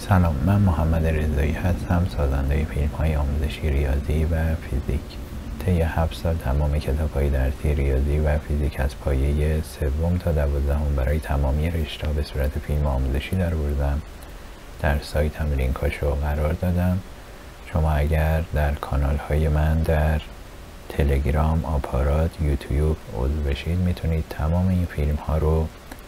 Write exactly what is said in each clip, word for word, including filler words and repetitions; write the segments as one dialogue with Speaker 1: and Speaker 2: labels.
Speaker 1: سلام، من محمد رضایی هستم، سازنده فیلم های آموزشی ریاضی و فیزیک. طی هفت سال تمام کتاب های درسی ریاضی و فیزیک از پایه سوم تا دوازدهم برای تمامی رشته‌ها به صورت فیلم آموزشی درآوردم. در سایتم لینکاشو قرار دادم. شما اگر در کانال های من در تلگرام، آپارات، یوتیوب عضو بشید میتونید تمام این فیلم ها رو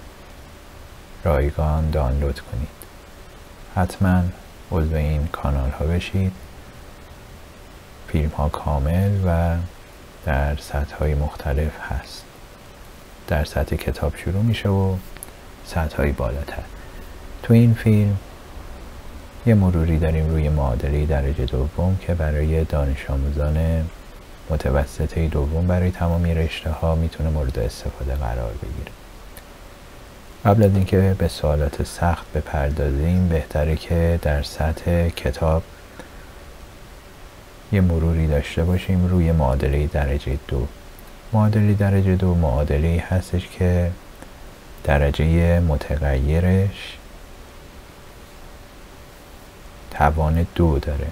Speaker 1: رایگان دانلود کنید. حتما عضو این کانال ها بشید. فیلم ها کامل و در سطح های مختلف هست. در سطح کتاب شروع میشه و سطح های بالاتر. تو این فیلم یه مروری داریم روی معادله درجه دوم که برای دانش آموزان متوسطه دوم برای تمامی رشته ها میتونه مورد استفاده قرار بگیره. قبل از اینکه به سوالات سخت بپردازیم بهتره که در سطح کتاب یه مروری داشته باشیم روی معادله درجه دو. معادله درجه دو معادله هستش که درجه متغیرش توان دو داره.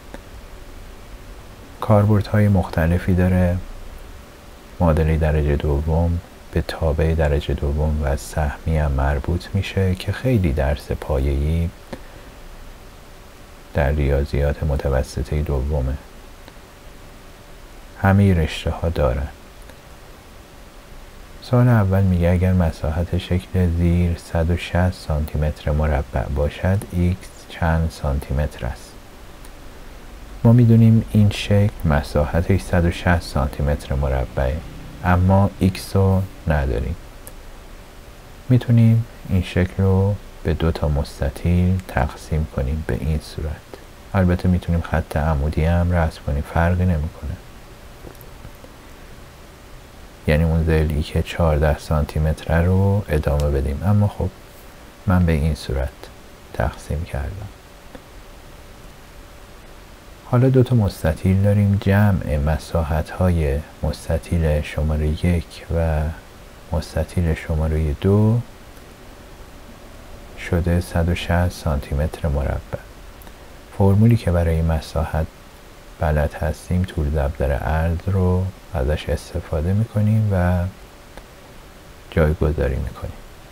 Speaker 1: کاربردهای مختلفی داره. معادله درجه دوم به تابع درجه دوم و سهمی هم مربوط میشه که خیلی درس پایه‌ای در ریاضیات متوسطه دومه. همه رشته ها دارن. سوال اول میگه اگر مساحت شکل زیر صد و شصت سانتی متر مربع باشد x چند سانتی متر است؟ ما میدونیم این شکل مساحتش صد و شصت سانتی متر مربعه، اما x رو نداریم. میتونیم این شکل رو به دو تا مستطیل تقسیم کنیم به این صورت. البته میتونیم خط عمودی هم رسم کنیم، فرقی نمیکنه. یعنی اون ضلعی که چهارده سانتی متر رو ادامه بدیم، اما خب من به این صورت تقسیم کردم. حالا دو تا مستطیل داریم. جمع مساحت های مستطیل شماره یک و مستطیل شماره دو شده صد و شصت سانتی متر مربع. فرمولی که برای مساحت بلد هستیم طول ضرب عرض رو ازش استفاده میکنیم و جایگذاری میکنیم.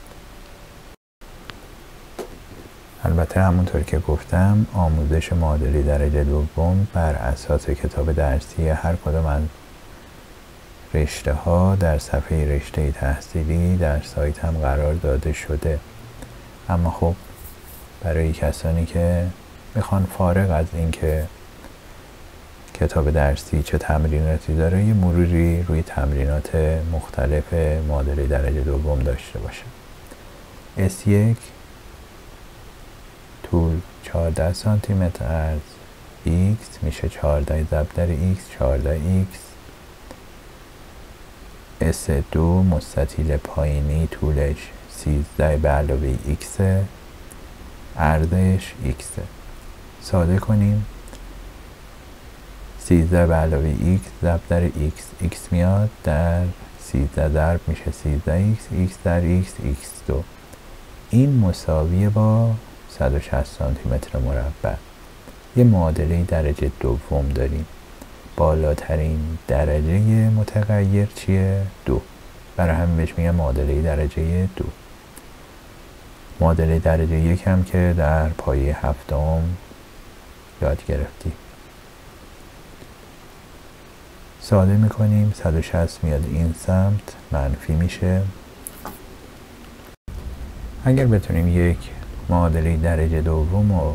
Speaker 1: البته همونطور که گفتم آموزش معادله درجه دوم بر اساس کتاب درسی هر کدام از رشته ها در صفحه رشته تحصیلی در سایت هم قرار داده شده. اما خب برای کسانی که میخوان فارغ از اینکه کتاب درسی چه تمریناتی داره یه مروری روی تمرینات مختلف معادله درجه دوم داشته باشه. اس یک طول چهارده سانتی متر، عرض x میشه چهارده ضرب در x، چهارده x. اس دو مستطیل پایینی طولش سیزده به علاوه x، عرضش x. ساده کنیم. سیزده به علاوه x ضرب در x، x میاد در سیزده ضرب میشه سیزده x، x در x، x دو. این مساویه با صد و شصت سانتی متر مربع. یه معادله درجه دوم داریم. بالاترین درجه متغیر چیه؟ دو. برای همین بهش میگم معادله درجه دو. معادله درجه یک هم که در پایه هفتم یاد گرفتیم. ساده میکنیم. صد و شصت میاد این سمت، منفی میشه. اگر بتونیم یک معادله درجه دوم رو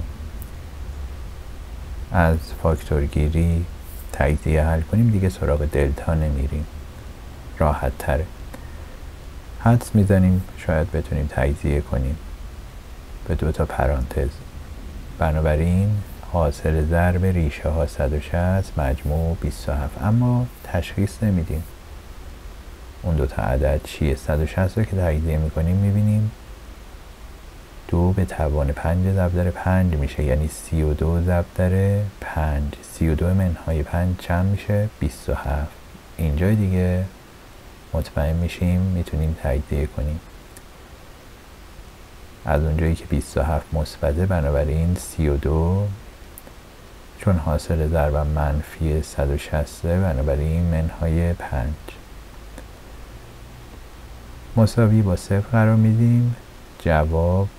Speaker 1: از فاکتورگیری تجزیه حل کنیم دیگه سراغ دلتا نمیریم، راحت تره. حدس میزنیم شاید بتونیم تجزیه کنیم به دو تا پرانتز. بنابراین حاصل ضرب ریشه ها صد و شصت مجموع بیست و هفت، اما تشخیص نمیدیم اون دو تا عدد چیه. صد و شصت رو که تجزیه میکنیم میبینیم دو به توان پنج ضرب در پنج میشه، یعنی سی و دو ضرب در پنج. سی و دو منهای پنج چند میشه؟ بیست و هفت. اینجا دیگه مطمئن میشیم میتونیم تجزیه کنیم. از اونجایی که بیست و هفت مثبته، بنابراین سی و دو چون حاصل ضربم منفی صد و شصت، بنابراین منهای پنج مساوی با صفر قرار میدیم. جواب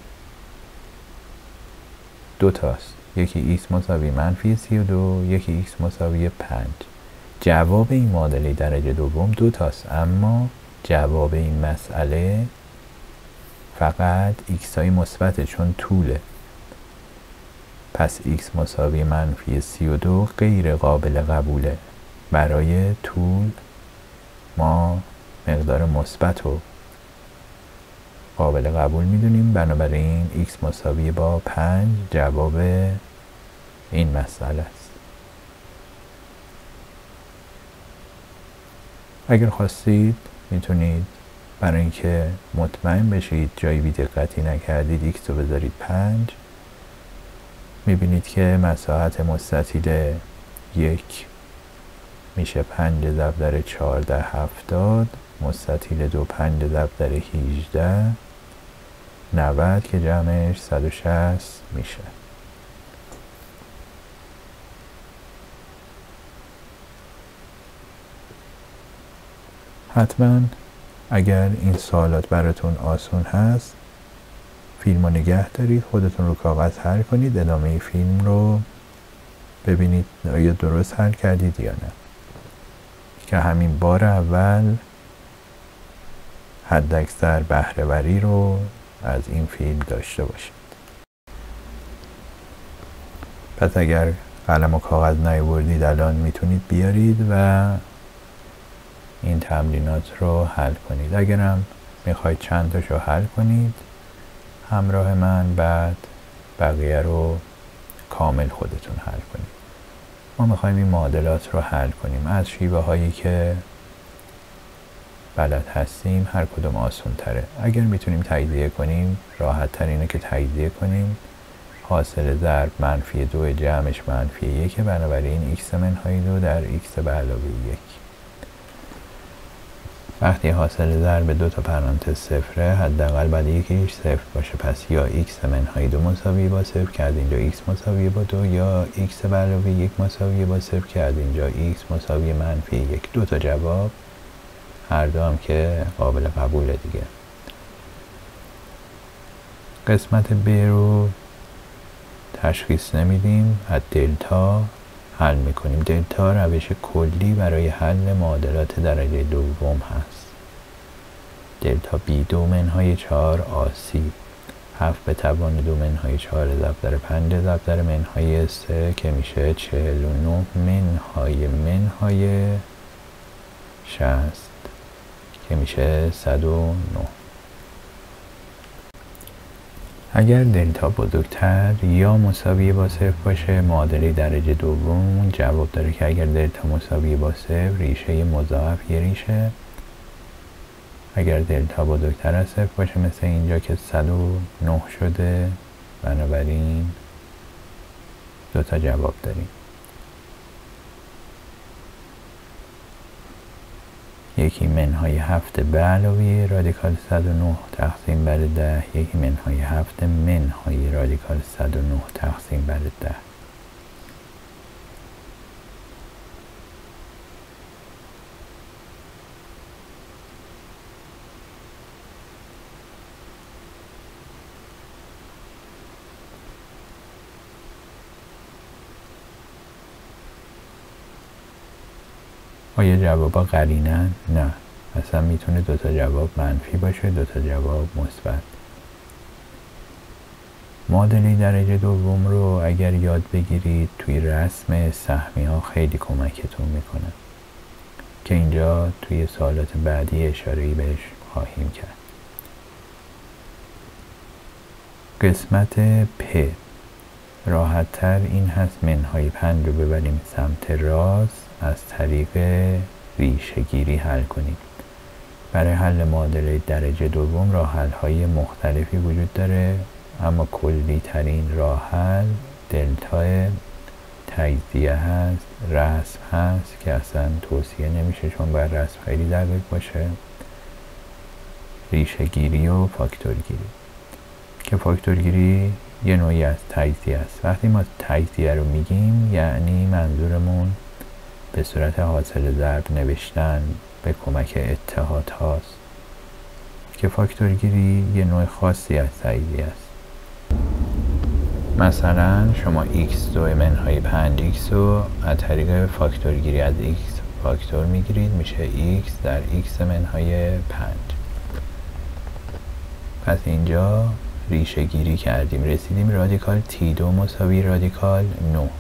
Speaker 1: دو تاست، یکی x مساوی منفی سی و دو، یکی x مساوی پنج. جواب این معادله درجه دوم دو تاست، اما جواب این مسئله فقط x های مثبته چون طوله. پس x مساوی منفی سی و دو غیر قابل قبوله. برای طول ما مقدار مثبت رو قابل قبول میدونیم، بنابراین x مساوی با پنج جواب این مسئله است. اگر خواستید میتونید برای اینکه مطمئن بشید جایی بی دقتی نکردید x رو بذارید پنج. میبینید که مساحت مستطیل یک میشه پنج ضرب در چهارده هفتاد، مستطیل دو پنج ضرب در هیجده نود که جمعش صد و شصت میشه. حتما اگر این سوالات براتون آسون هست فیلم رو نگه دارید، خودتون رو کاغذ حل کنید، ادامه فیلم رو ببینید آیا درست حل کردید یا نه، که همین بار اول حداکثر بهره‌وری رو از این فیلم داشته باشید. پس اگر قلم و کاغذ نیاوردید الان میتونید بیارید و این تمرینات رو حل کنید. اگرم میخواید چند تاشو حل کنید همراه من، بعد بقیه رو کامل خودتون حل کنید. ما میخوایم این معادلات رو حل کنیم از شیوه هایی که بلد هستیم، هر کدوم آسان تره. اگر میتونیم تجزیه کنیم راحت تر اینه که تجزیه کنیم. حاصل ضرب منفی دو جمعش منفی یک، بنابراین x منهای دو در x به علاوه یک. وقتی حاصل ضرب دو تا پرانتز صفره حداقل باید یکیش صفر باشه، پس یا x منهای دو مساوی با صفر کرد اینجا x مساوی با دو، یا x به علاوه یک مساوی با صفر کرد اینجا x مساوی منفی یک. دو تا جواب، هر دو هم که قابل قبوله دیگه. قسمت ب رو تشخیص نمیدیم، از دلتا حل میکنیم. دلتا روش کلی برای حل معادلات درجه دوم هست. دلتا بی دو منهای چهار آسی، هفت به توان دو منهای چهار ضرب در پنج ضرب در منهای سه که میشه چهل و نه منهای منهای شصت که میشه صد و نه. اگر دلتا بزرگتر یا مساوی با صفر باشه معادله درجه دوم جواب داره که اگر دلتا مساوی با صفر ریشه مضاعف یه ریشه. اگر دلتا بزرگتر از صفر باشه مثل اینجا که صد و نه شده، بنابراین دو تا جواب داریم. یکی منهای هفت به علاوه رادیکال صد و نه تقسیم بر ده، یکی منهای هفت منهای رادیکال صد و نه تقسیم بر ده. آیا جوابا قرینن؟ نه، اصلا میتونه دوتا جواب منفی باشه، دوتا جواب مثبت. معادله درجه دوم رو اگر یاد بگیرید توی رسم سهمی ها خیلی کمکتون میکنه که اینجا توی سوالات بعدی اشاره‌ای بهش خواهیم کرد. قسمت پ راحت تر این هست منهای پنج رو ببریم سمت راست، از طریق ریشه گیری حل کنیم. برای حل معادله درجه دوم راه حل های مختلفی وجود داره، اما کلی ترین راه حل دلتا تجزیه هست، رسم هست که اصلا توصیه نمیشه چون باید رسم خیلی دقیق باشه، ریشه گیری و فاکتور گیری که فاکتورگیری یه نوعی از تجزیه است. وقتی ما تجزیه رو میگیم یعنی منظورمون به صورت حاصل ضرب نوشتن به کمک اتحاد هاست که فاکتورگیری یه نوع خاصی از تجزیه است. مثلا شما x دو منهای پنج ایکس رو از طریق فاکتورگیری از x فاکتور میگیرید، میشه x در x منهای پنج. پس اینجا ریشه گیری کردیم، رسیدیم رادیکال تی دو مساوی رادیکال نه.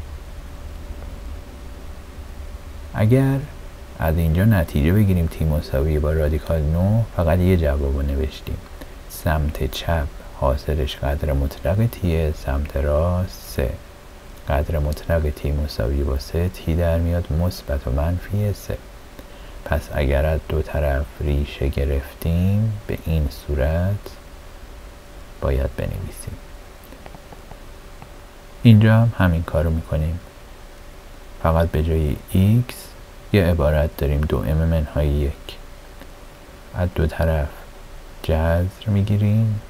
Speaker 1: اگر از اینجا نتیجه بگیریم تی مساوی با رادیکال نه، فقط یه جواب رو نوشتیم. سمت چپ حاصلش قدر مطلق تیه، سمت راست سه. قدر مطلق تی مساوی با سه، تی در میاد مثبت و منفی سه. پس اگر از دو طرف ریشه گرفتیم به این صورت باید بنویسیم. اینجا هم همین کارو میکنیم، فقط به جای x یه عبارت داریم دو ام منهای یک. از دو طرف جذر میگیریم،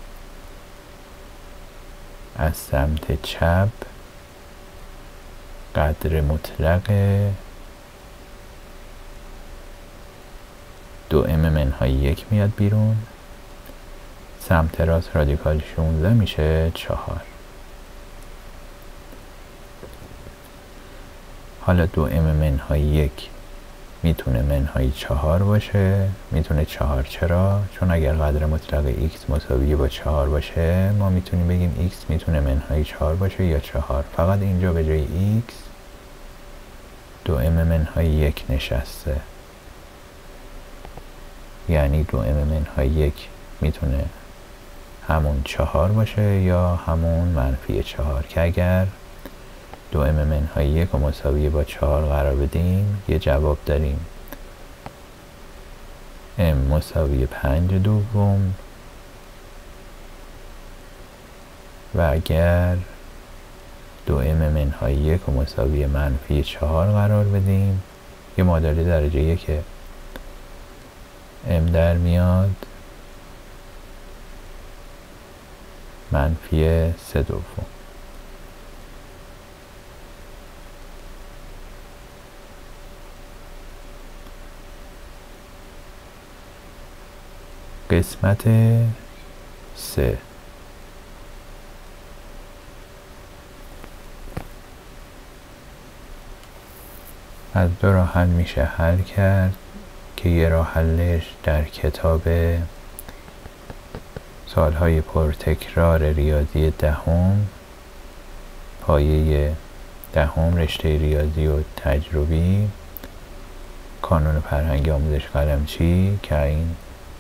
Speaker 1: از سمت چپ قدر مطلق دو ام منهای یک میاد بیرون، سمت راست رادیکال شانزده میشه چهار. حالا دو ام منهای یک میتونه منهای چهار باشه، میتونه چهار. چرا؟ چون اگر قدر مطلق x مساوی با چهار باشه ما میتونیم بگیم x میتونه منهای چهار باشه یا چهار. فقط اینجا به جای x دو ام منهای یک نشسته، یعنی دو ام منهای یک میتونه همون چهار باشه یا همون منفی چهار، که اگر دو ام منهای یک و مساوی با چهار قرار بدیم یه جواب داریم m مساوی پنج دوم، و اگر دو ام منهای یک و مساوی منفی چهار قرار بدیم یه معادله درجه یک m در میاد منفی سه دوم. قسمت سه. از دو راه حل میشه حل کرد که یه راه حلش در کتاب سالهای پرتکرار ریاضی دهم پایه دهم رشته ریاضی و تجربی کانون فرهنگ آموزش قلمچی که این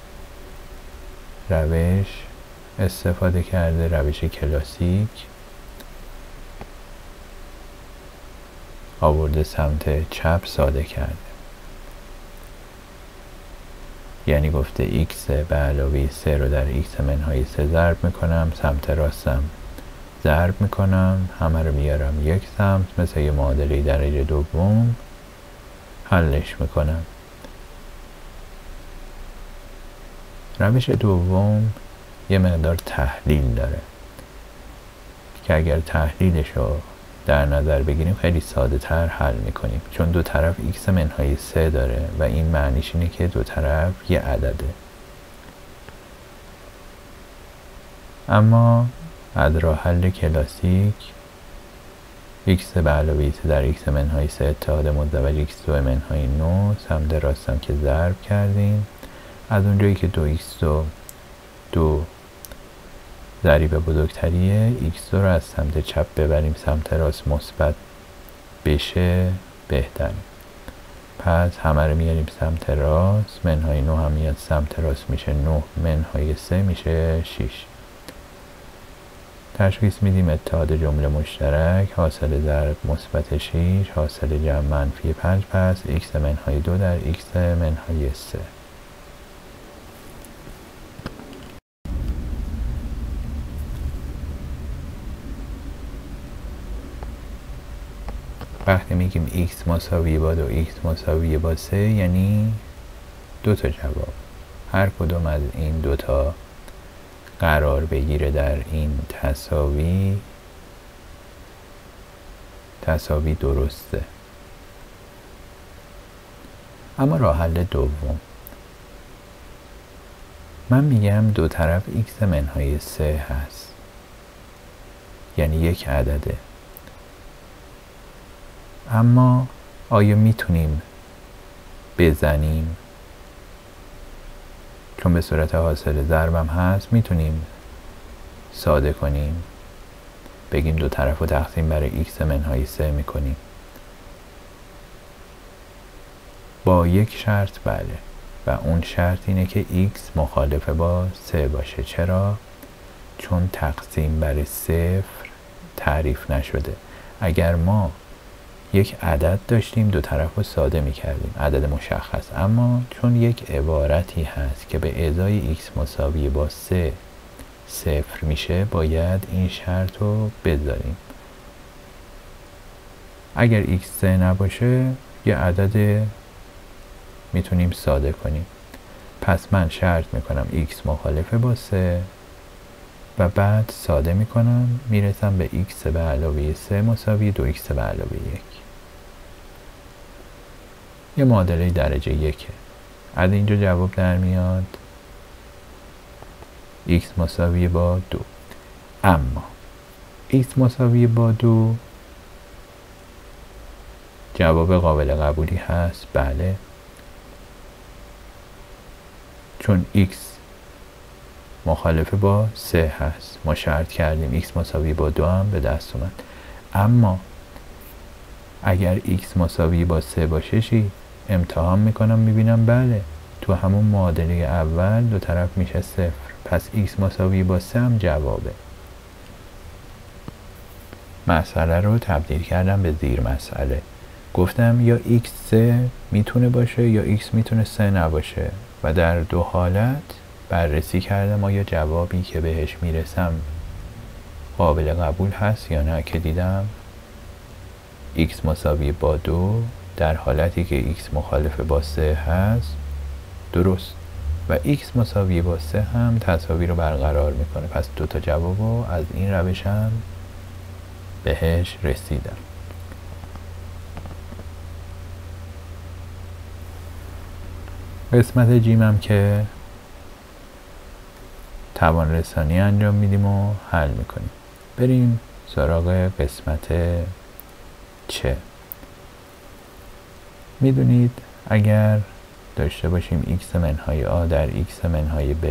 Speaker 1: روش استفاده کرده، روش کلاسیک، آورده سمت چپ ساده کرده. یعنی گفته x به علاوه سه رو در x منهای سه ضرب میکنم، سمت راستم ضرب میکنم، همه رو میارم یک سمت، مثل یه معادله درجه دوم حلش میکنم. روش دوم یه مقدار تحلیل داره که اگر تحلیلش رو در نظر بگیریم خیلی ساده تر حل میکنیم، چون دو طرف x منهای سه داره و این معنیش اینه که دو طرف یه عدده. اما از راه حل کلاسیک x به علاوه سه در x منهای سه اتحاد مزدوج x دو منهای نه، سمت راستم که ضرب کردیم، از اونجایی که دو x دو دو ضریب بزرگتریه x دو رو از سمت چپ ببریم سمت راست مثبت بشه بهتره. پس همه رو میاریم سمت راست، منهای نه هم میاد سمت راست میشه نه، منهای سه میشه شش. تشخیص میدیم اتحاد جمله مشترک حاصل ضرب مثبت شش حاصل جمع منفی پنج، پس x منهای دو در x منهای سه. وقتی میگیم x مساوی با دو x مساوی با سه یعنی دو تا جواب، هر کدوم از این دو تا قرار بگیره در این تساوی، تساوی درسته. اما راه حل دوم، من میگم دو طرف x منهای سه هست، یعنی یک عدده. اما آیا میتونیم بزنیم؟ چون به صورت حاصل ضربم هست، میتونیم ساده کنیم، بگیم دو طرف رو تقسیم برای x منهای سه میکنیم. با یک شرط بله، و اون شرط اینه که x مخالف با سه باشه. چرا؟ چون تقسیم بر صفر تعریف نشده. اگر ما یک عدد داشتیم دو طرف رو ساده میکردیم، عدد مشخص، اما چون یک عبارتی هست که به ازای x مساوی با سه صفر میشه، باید این شرط رو بذاریم. اگر x سه نباشه یه عدد میتونیم ساده کنیم. پس من شرط میکنم x مخالفه با سه و بعد ساده میکنم، میرسم به x به علاوه سه مساوی دو x به علاوه یک. یه معادله درجه یکه. از اینجا جواب در میاد x مساوی با دو. اما x مساوی با دو جواب قابل قبولی هست؟ بله، چون x مخالف با سه هست. ما شرط کردیم x مساوی با دو هم به دست اومد. اما اگر x مساوی با سه باشه چی؟ امتحان میکنم میبینم بله، تو همون معادله اول دو طرف میشه صفر. پس x مساوی با سه هم جوابه. مسئله رو تبدیل کردم به زیر مسئله. گفتم یا x سه میتونه باشه یا x میتونه سه نباشه و در دو حالت بررسی کردم آیا جوابی که بهش میرسم قابل قبول هست یا نه، که دیدم x مساوی با دو در حالتی که x مخالف با سه هست درست و x مساوی با سه هم تساوی رو برقرار میکنه. پس دو تا جواب رو از این روش هم بهش رسیدم. قسمت جیمم که توان رسانی انجام میدیم و حل میکنیم. بریم سراغ قسمت چه. میدونید اگر داشته باشیم x منهای a در x منهای b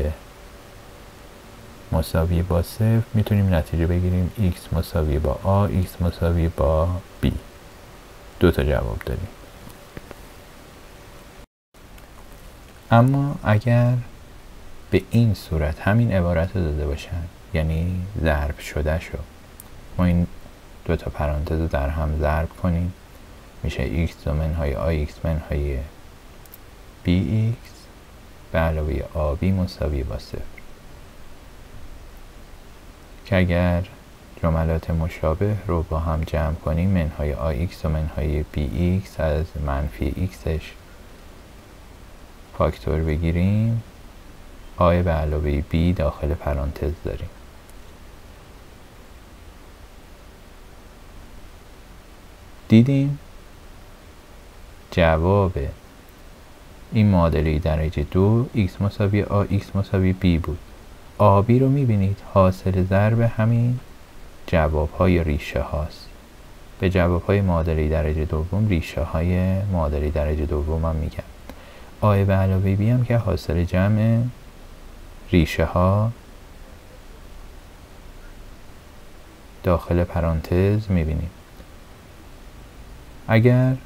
Speaker 1: مساوی با صفر، میتونیم نتیجه بگیریم x مساوی با a، x مساوی با b. دو تا جواب داریم. اما اگر به این صورت همین عبارت رو داده باشن، یعنی ضرب شده شو، ما این دو تا پرانتز رو در هم ضرب کنیم، میشه x منهای a x منهای bx به علاوه ab مساوی با صفر، که اگر جملات مشابه رو با هم جمع کنیم منهای ax و منهای bx از منفی xش فاکتور بگیریم، a به علاوه b داخل پرانتز داریم. دیدیم جواب این معادله درجه دو x مساوی a x مساوی b بود. ab رو میبینید حاصل ضرب همین جواب های ریشه هاست. به جواب های معادله درجه دوم ریشه های معادله درجه دوم هم میگم. a به علاوه b هم که حاصل جمع ریشه ها داخل پرانتز میبینیم. اگر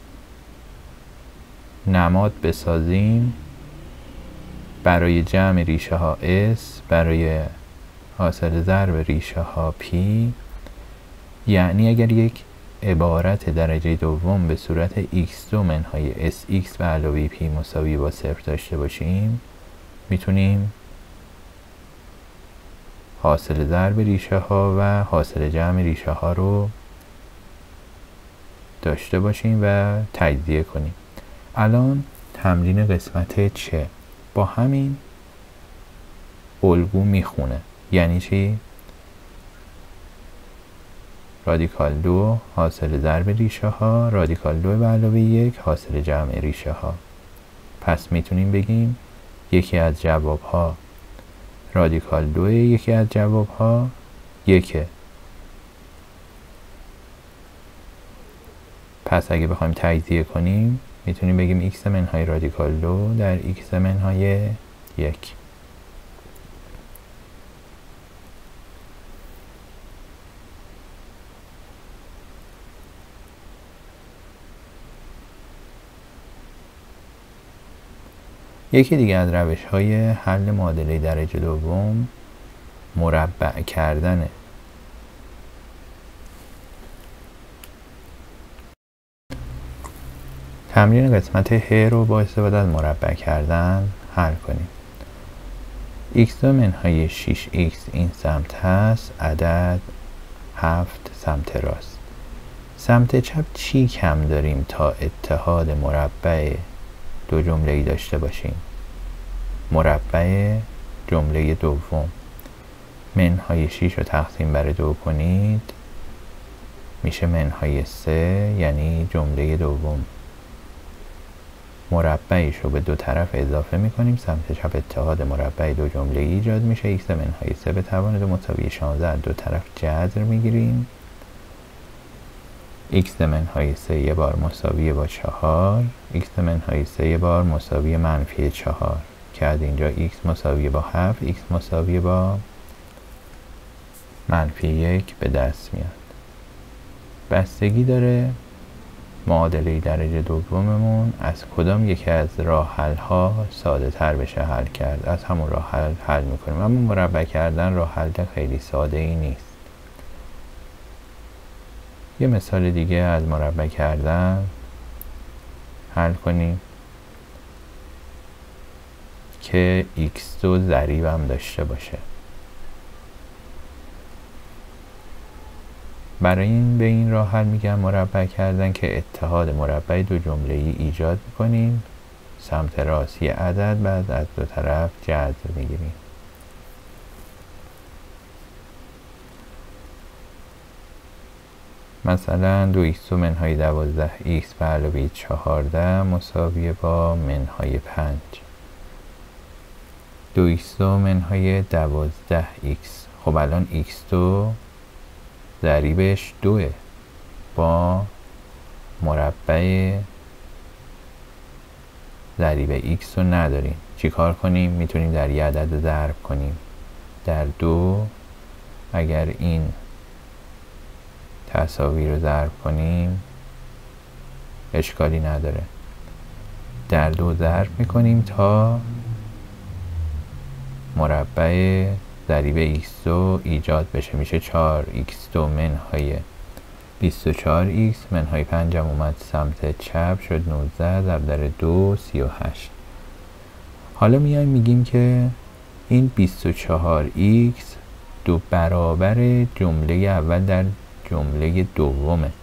Speaker 1: نماد بسازیم برای جمع ریشه ها s، برای حاصل ضرب ریشه ها p، یعنی اگر یک عبارت درجه دوم به صورت x دو منهای sx به علاوه p مساوی با صفر داشته باشیم، میتونیم حاصل ضرب ریشه ها و حاصل جمع ریشه ها رو داشته باشیم و تجزیه کنیم. الان تمرین قسمت چه. با همین الگو میخونه. یعنی چی؟ رادیکال دو حاصل ضرب ریشه ها، رادیکال دو به علاوه یک حاصل جمع ریشه ها. پس میتونیم بگیم یکی از جواب ها رادیکال دو، یکی از جواب ها یکه. پس اگه بخوایم تجزیه کنیم میتونیم بگیم x منهای رادیکال دو در x منهای یک. یکی دیگه از روش های حل معادله درجه دوم مربع کردنه. تمرین قسمت ه رو با استفاده از مربع کردن حل کنیم. x دو منهای شش x این سمت هست، عدد هفت سمت راست. سمت چپ چی کم داریم تا اتحاد مربع دو جمله ای داشته باشیم؟ مربع جمله دوم. منهای شش رو تقسیم بر دو کنید میشه منهای سه، یعنی جمله دوم. مربعش رو به دو طرف اضافه میکنیم، سمت چپ اتحاد مربع دو جمله ای ایجاد میشه. x منهای سه به توان دو مساوی شانزده، دو طرف جذر میگیریم. x منهای سه یه بار مساوی با چهار، x منهای سه یه بار مساوی منفی چهار که از اینجا x مساوی با هفت، x مساوی با منفی یک به دست میاد. بستگی داره معادله درجه دوممون از کدام یکی از راه حل ها ساده تر بشه حل کرد. از همون راه حل حل میکنیم، اما مربع کردن راه حل خیلی ساده ای نیست. یه مثال دیگه از مربع کردن حل کنیم که x دو ضریب هم داشته باشه. برای این به این راه حل میگم مربع کردن که اتحاد مربع دو جمله ای ایجاد میکنیم، سمت راست یه عدد بعد از دو طرف جذر میگیریم. مثلا دو x منهای دوازده x به علاوه چهارده مساوی با منهای پنج. دو x منهای دوازده x. خب الان x دو ضریبش دوه، با مربع ضریب x رو نداریم. چی کار کنیم؟ میتونیم در یه عدد ضرب کنیم در دو. اگر این تساوی رو ضرب کنیم اشکالی نداره، در دو ضرب میکنیم تا مربع ضریب x دو ایجاد بشه. میشه چهار x دو منهای بیست و چهار x منهای پنج هم اومد سمت چپ شد نوزده ضرب در دو سی و هشت. حالا میایم میگیم که این بیست و چهار x دو برابر جمله اول در جمله دومه.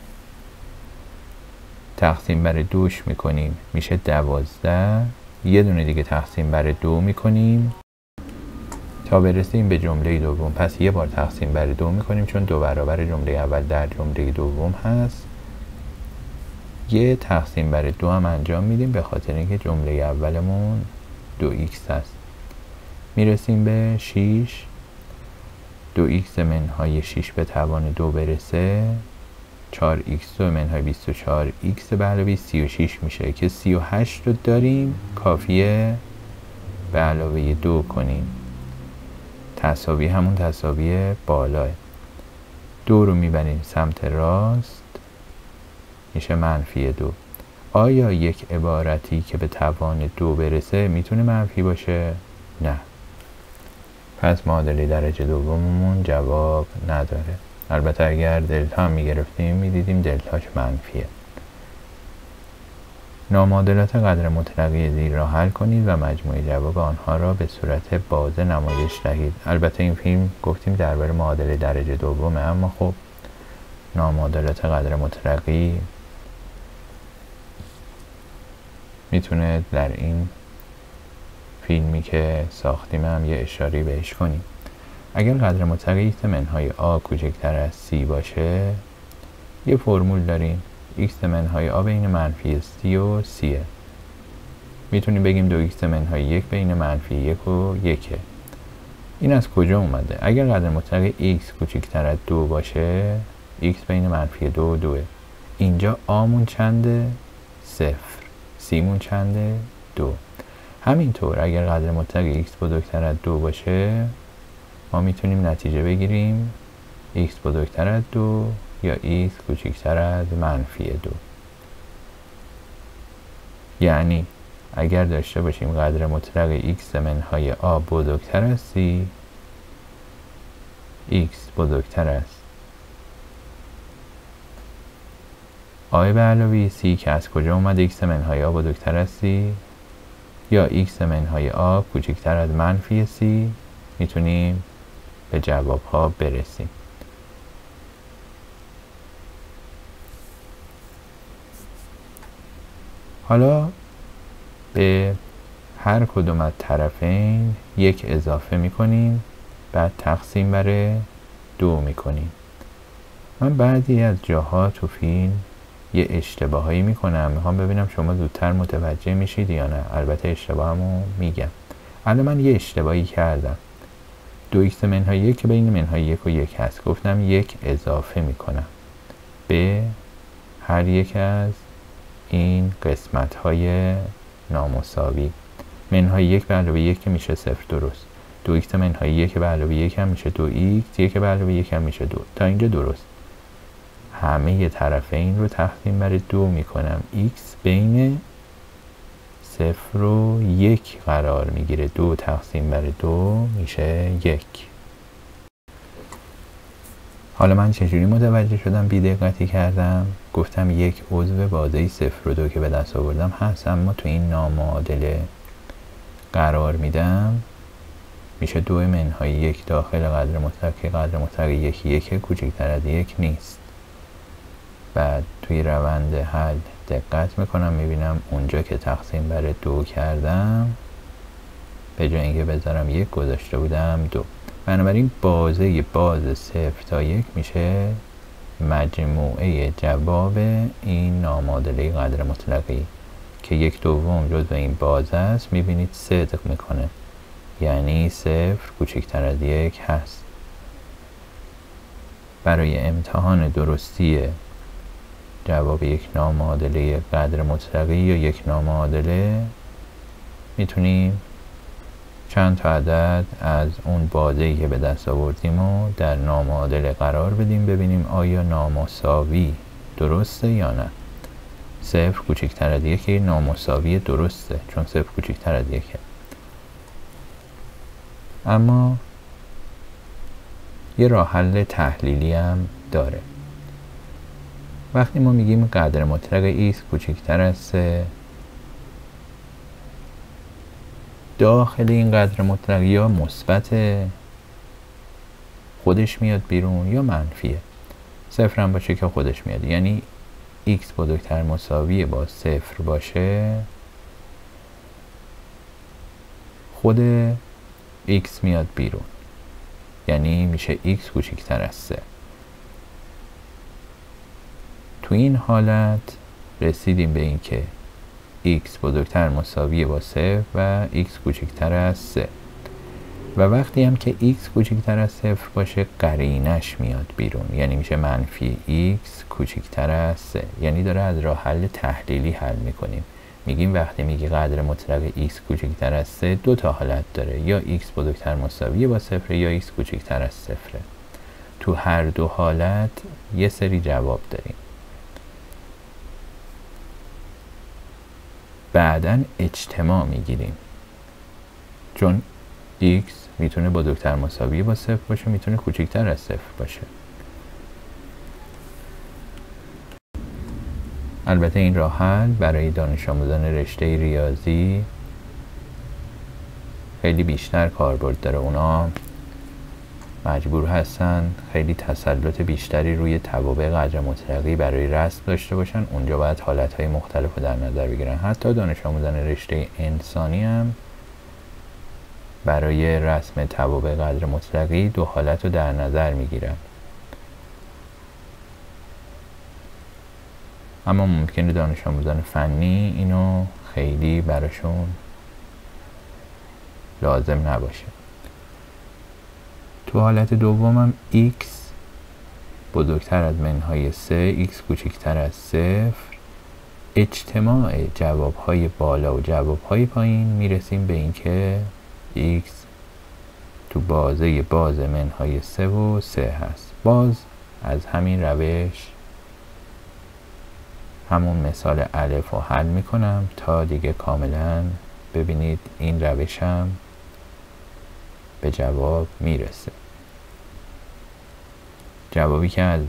Speaker 1: تقسیم بر دوش میکنیم میشه دوازده، یه دونه دیگه تقسیم بر دو میکنیم تا برسیم به جمله دوم. پس یه بار تقسیم بر دو میکنیم چون دو برابر جمله اول در جمله دوم هست. یه تقسیم بر دو هم انجام میدیم به خاطر اینکه جمله اولمون دو x هست. میرسیم به شش. دو x منهای شش به توان دو برسه چهار x دو منهای بیست و چهار x به علاوه سی و شش میشه که سی و هشت رو داریم، کافیه به علاوه دو کنیم. تساوی همون تساوی بالاه. دو رو میبریم سمت راست میشه منفی دو. آیا یک عبارتی که به توان دو برسه میتونه منفی باشه؟ نه. پس معادله درجه دوممون جواب نداره. البته اگر دلتا هم میگرفتیم میدیدیم دلتاش منفیه. نامعادلات قدر مطلقی زیر را حل کنید و مجموع جواب آنها را به صورت بازه نمایش دهید. البته این فیلم گفتیم درباره معادله درجه دومه، اما خب نامعادلات قدر مطلقی میتونه در این فیلمی که ساختیم هم یه اشاره بهش کنیم. اگر قدر مطلق x منهای a کوچکتر از c باشه، یه فرمول داریم x منهای a بین منفی c و c. میتونیم بگیم دو x منهای یک بین منفی یک و یکه. این از کجا اومده؟ اگر قدر مطلق x کوچکتر از دو باشه، x بین منفی دو و دوه. اینجا آمون چنده؟ صفر. سیمون چنده؟ دو. همینطور اگر قدر مطلق x بزرگتر از دو باشه، ما میتونیم نتیجه بگیریم x بزرگتر از دو یا x کوچکتر از منفی دو. یعنی اگر داشته باشیم قدر مطلق x منهای a بزرگتر از c، x بزرگتر از a به علاوه c که از کجا اومد x منهای a بزرگتر از c، یا x منهای a کوچکتر از منفی c، میتونیم به جواب ها برسیم. حالا به هر کدوم از طرفین یک اضافه میکنیم، بعد تقسیم بر دو میکنیم. من بعضی از جاها تو فیلم یه اشتباهایی میکنم، میخوام ببینم شما زودتر متوجه میشید یا نه. البته اشتباهمو میگم. الان من یه اشتباهی کردم. دو x منهای یک که بین منهای یک و یک هست، گفتم یک اضافه میکنم به هر یک از این قسمت های نامساوی. منهای یک به علاوه یک که میشه صفر، درست. دو x منهای یک به علاوه یک هم میشه دو x، یک به علاوه یک هم میشه دو. تا اینجا درست. همه طرفین رو تقسیم بر دو میکنم. x بین صفر و یک قرار میگیره. دو تقسیم بر دو میشه یک. حالا من چجوری متوجه شدم بی دقتی کردم؟ گفتم یک عضو بازه صفر و دو که به دست آوردم هست، اما تو این نامعادله قرار میدم میشه دو منهای یک داخل قدر مطلق که قدر مطلق یک یک کوچکتر از یک نیست. بعد توی روند حل دقت میکنم، میبینم اونجا که تقسیم بر دو کردم به جای اینکه بذارم یک گذاشته بودم دو. بنابراین بازه باز صفر تا یک میشه مجموعه جواب این نامعادله قدر مطلقی که یک دوم جزو این بازه است. میبینید صدق میکنه، یعنی صفر کوچکتر از یک هست. برای امتحان درستی جواب یک نامعادله قدر مطلقی یا یک نامعادله میتونیم چند تا عدد از اون بازه‌ای که به دست آوردیم و در نامعادله قرار بدیم، ببینیم آیا نامساوی درسته یا نه. صفر کوچکتر از یک نامساوی درسته، چون صفر کوچکتر از یکه. اما یه راه حل تحلیلی هم داره. وقتی ما میگیم قدر مطلق x کوچکتر از سه، داخل این قدر مطلق یا مثبت خودش میاد بیرون یا منفیه. صفر هم باشه که خودش میاد، یعنی x بزرگتر مساوی با صفر باشه، خود x میاد بیرون، یعنی میشه x کوچکتر از سه. تو این حالت رسیدیم به این که x بزرگتر مساوی با صفر و x کوچکتر از سه. و وقتی هم که x کوچکتر از صفر باشه قرینش میاد بیرون، یعنی میشه منفی x کوچکتر از سه. یعنی داره از راه حل تحلیلی حل میکنیم. میگیم وقتی میگی قدر مطلق x کوچکتر از سه دو تا حالت داره، یا x بزرگتر مساوی با صفر یا x کوچکتر از صفره. تو هر دو حالت یه سری جواب داریم. بعداً اجتماع میگیریم، چون x میتونه بزرگتر مساوی با صفر باشه، میتونه کوچکتر از صفر باشه. البته این راه حل برای دانش آموزان رشته ریاضی خیلی بیشتر کاربرد داره. اونا مجبور هستن خیلی تسلط بیشتری روی توابع قدر مطلقی برای رسم داشته باشن. اونجا باید حالتهای مختلف رو در نظر بگیرن. حتی دانش آموزان رشته انسانی هم برای رسم توابع قدر مطلقی دو حالت رو در نظر میگیرم، اما ممکنه دانش آموزان فنی اینو خیلی براشون لازم نباشه. تو حالت دومم x بزرگتر از منهای سه، x کوچکتر از صفر، اجتماع جوابهای بالا و جوابهای پایین میرسیم به اینکه x تو بازه باز منهای سه و سه هست. باز از همین روش همون مثال الف رو حل میکنم تا دیگه کاملا ببینید این روشم به جواب میرسه. جوابی که از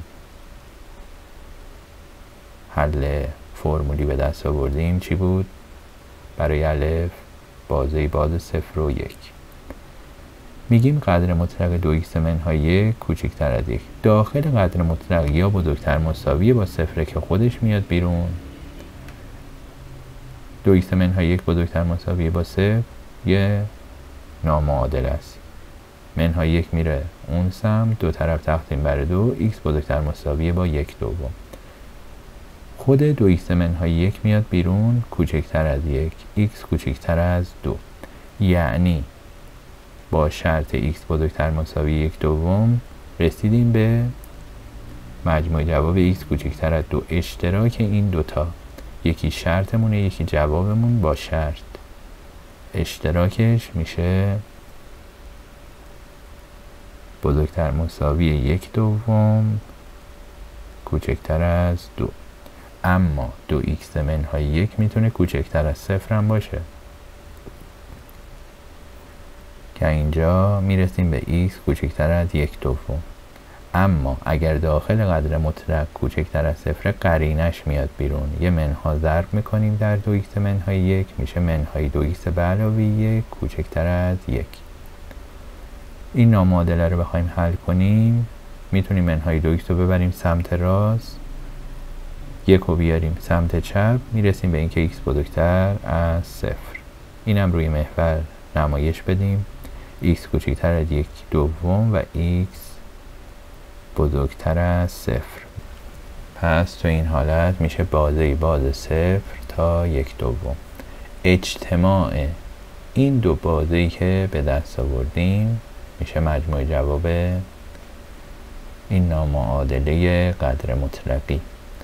Speaker 1: حل فرمولی به دست آوردیم چی بود؟ برای الف بازه باز صفر و یک میگیم قدر مطلق دو ایکس منهای یک کوچکتر از یک. داخل قدر مطلق یا بزرگتر مساوی با صفر که خودش میاد بیرون، دو ایکس منهای یک بزرگتر مساوی با صفر یه نامعادل است. منهای یک میره اون سمت، دو طرف تقسیم بر دو، ایکس بزرگتر مساوی با یک دوم. خود دو ایکس منهای یک میاد بیرون کوچکتر از یک، ایکس کوچکتر از دو. یعنی با شرط ایکس بزرگتر مساوی یک دوم رسیدیم به مجموع جواب ایکس کوچکتر از دو. اشتراک این دوتا، یکی شرطمونه یکی جوابمون با شرط، اشتراکش میشه بزرگتر مساوی یک دوم کوچکتر از دو. اما دو ایکس منهای یک میتونه کوچکتر از صفر هم باشه که اینجا میرسیم به ایکس کوچکتر از یک دوم. اما اگر داخل قدر مطلق کوچکتر از صفر قرینش میاد بیرون، یه منها ضرب میکنیم در دو ایکس منهای یک، میشه منهای دو ایکس به علاوه یک کوچکتر از یک. این نامعادله رو بخوایم حل کنیم میتونیم منهای دو ایکس رو ببریم سمت راست، یک رو بیاریم سمت چپ، میرسیم به اینکه ایکس بزرگتر از صفر. اینم روی محور نمایش بدیم، ایکس کوچکتر از یک دوم و ایکس بزرگتر از صفر. پس تو این حالت میشه بازه باز صفر تا یک دوم. اجتماع این دو بازه‌ای که به دست آوردیم میشه مجموع جواب این نامعادله قدر مطلقی.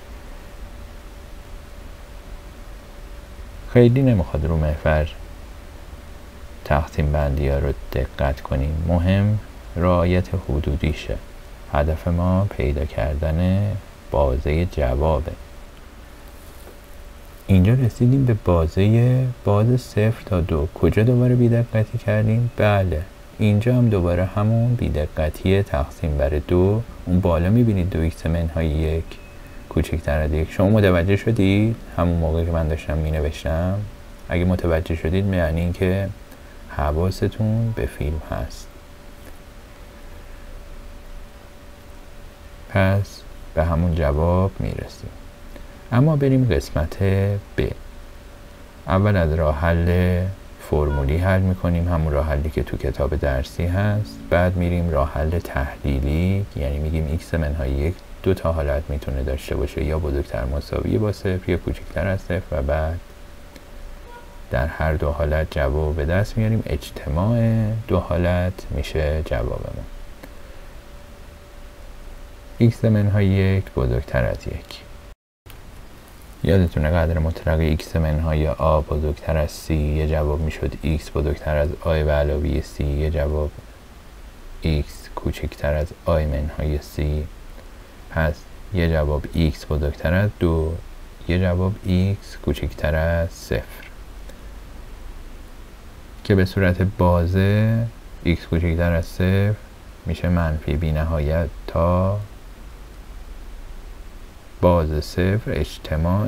Speaker 1: خیلی نمیخواد رو محور تقسیم بندی ها رو دقت کنیم، مهم رعایت حدودیشه. هدف ما پیدا کردن بازه جوابه. اینجا رسیدیم به بازه باز صفر تا دو. کجا دوباره بی‌دقتی کردیم؟ بله اینجا هم دوباره همون بی‌دقتی تقسیم بر دو. اون بالا میبینید دو ایکس منهای یک کوچکتر از یک. شما متوجه شدید همون موقع که من داشتم می نوشتم؟ اگه متوجه شدید یعنی این که حواستون به فیلم هست. پس به همون جواب میرسیم. اما بریم قسمت ب. اول از راه حل فرمولی حل میکنیم، همون راه حلی که تو کتاب درسی هست. بعد میریم راه حل تحلیلی، یعنی میگیم ایکس منهای یک دو تا حالت میتونه داشته باشه، یا بزرگتر مساوی با صفر یا کوچکتر از صفر، و بعد در هر دو حالت جواب به دست میاریم. اجتماع دو حالت میشه جوابمون. ایکس منهای یک بزرگتر از یک. یادتونه قدر مطلق ایکس منهای آ بزرگتر از سی یه جواب میشد ایکس بزرگتر از آی به علاوه سی، یه جواب ایکس کوچکتر از آی منهای سی. پس یه جواب x بزرگتر از دو، یه جواب x کوچکتر از صفر که به صورت بازه x کوچکتر از صفر میشه منفی بی نهایت تا باز صفر اجتماع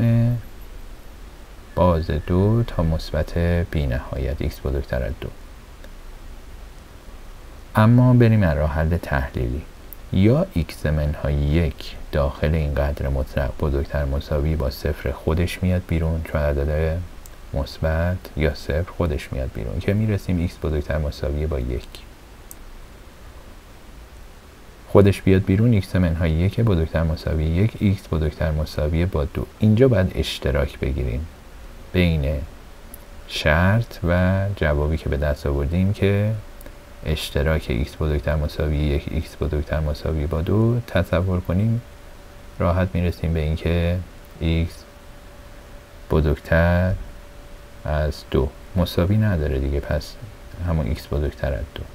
Speaker 1: باز دو تا مثبت بی نهایت x بزرگتر از دو. اما بریم از راه حل تحلیلی. یا x منهای یک داخل این قدر مطلق بزرگتر مساوی با صفر خودش میاد بیرون، چون عدد مثبت یا صفر خودش میاد بیرون که میرسیم x بزرگتر مساوی با یک. خودش بیاد بیرون x منهای یک بزرگتر مساوی یک، x بزرگتر مساوی با دو. اینجا باید اشتراک بگیریم بین شرط و جوابی که به دست آوردیم که اشتراک x بزرگتر مساوی یک، x بزرگتر مساوی با دو تصور کنیم. راحت میرسیم به این که x بزرگتر از دو مساوی نداره دیگه، پس همون x بزرگتر از دو.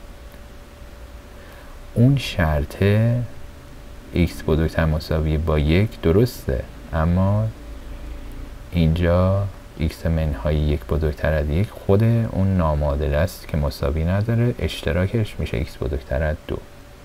Speaker 1: اون شرطه x بزرگتر مساوی با یک درسته، اما اینجا x منهای یک بزرگتر از یک خود اون نامعادله است که مساوی نداره، اشتراکش میشه x بزرگتر از دو.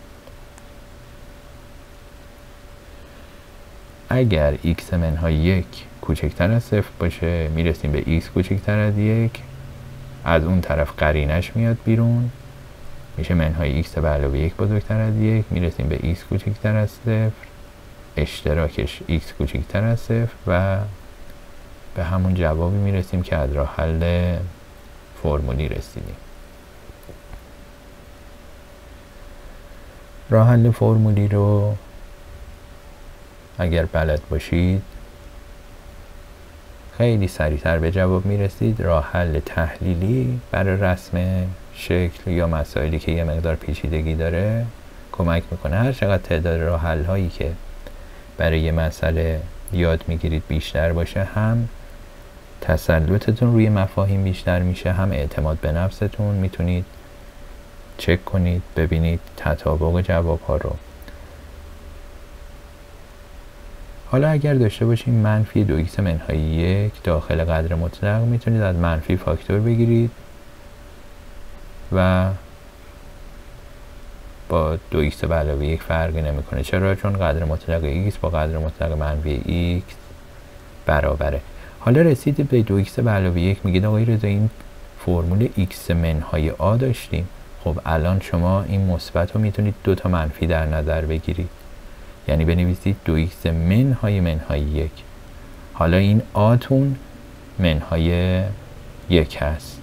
Speaker 1: اگر x منهای یک کوچکتر از صفر باشه میرسیم به x کوچکتر از یک، از اون طرف قرینش میاد بیرون میشه منهای x به علاوه یک بزرگتر از یک، میرسیم به x کوچکتر از صفر، اشتراکش x کوچکتر از صفر و به همون جوابی میرسیم که از راه حل فرمولی رسیدیم. راه حل فرمولی رو اگر بلد باشید خیلی سریعتر به جواب میرسید. راه حل تحلیلی برای رسم شکل یا مسائلی که یه مقدار پیچیدگی داره کمک میکنه. هر چقدر تعداد راه حل هایی که برای یه مسئله یاد میگیرید بیشتر باشه، هم تسلطتون روی مفاهیم بیشتر میشه، هم اعتماد به نفستون، میتونید چک کنید ببینید تطابق جواب ها رو. حالا اگر داشته باشیم منفی دو ایکس منهای یک داخل قدر مطلق، میتونید از منفی فاکتور بگیرید و با دو ایکس به علاوه یک فرقی نمیکنه. چرا؟ چون قدر مطلق ایکس با قدر مطلق منفی ایکس برابره. حالا رسیدید به دو ایکس به علاوه یک، میگید آقای رضا این فرمول ایکس منهای آ داشتیم. خب الان شما این مثبت رو میتونید دو تا منفی در نظر بگیرید، یعنی بنویسید دو ایکس منهای منهای یک. حالا این آتون منهای یک هست،